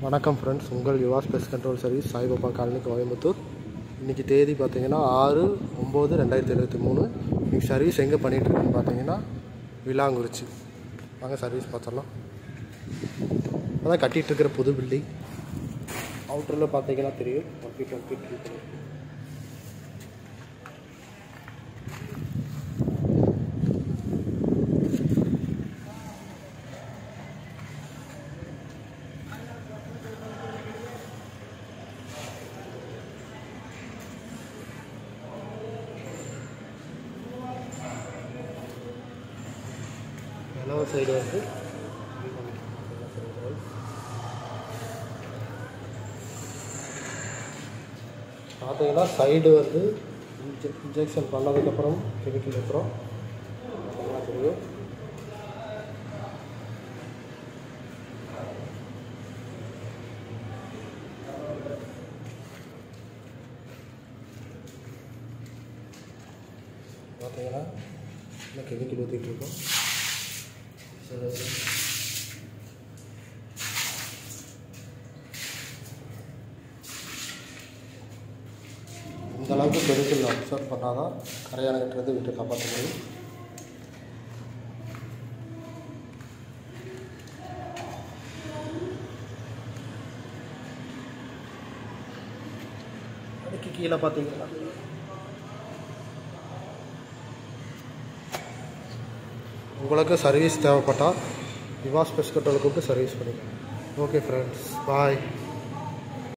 வணக்கம் ஃப்ரெண்ட்ஸ், உங்கள் Yuvas pest control service Saibaba colony Coimbatore. இன்றைக்கி தேதி பார்த்தீங்கன்னா 6/9/2023. இன்றைக்கி சர்வீஸ் எங்கே பண்ணிகிட்ருக்குன்னு பார்த்தீங்கன்னா விலாங்குறிச்சி. வாங்க சர்வீஸ் பார்த்துடலாம். அதான் கட்டிகிட்ருக்கிற புது பில்டிங். அவுட்டரில் பார்த்தீங்கன்னா தெரியும் 1 feet 1 feet இருக்குது. எல்லோ சைடு வந்து பார்த்தீங்கன்னா சைடு வந்து இன்ஜெக்ஷன் பண்ணதுக்கப்புறம் கெமிக்கல் வைக்கிறோம். தெரியும். பார்த்தீங்கன்னா இன்னும் கெமிக்கல் ஊற்றிட்டுருக்கோம். இந்த அளவுக்கு கெமிக்கல் அப்சர்வ் பண்ணால் தான் கரையானகிட்டேருந்து விட்டு காப்பாற்ற முடியும். அதுக்கு கீழே பார்த்தீங்கன்னா உங்களுக்கு சர்வீஸ் தேவைப்பட்டால் யுவாஸ் பெஸ்ட் கண்ட்ரோல் கூப்பிட்டு சர்வீஸ் பண்ணிக்கலாம். ஓகே ஃப்ரெண்ட்ஸ், பாய்.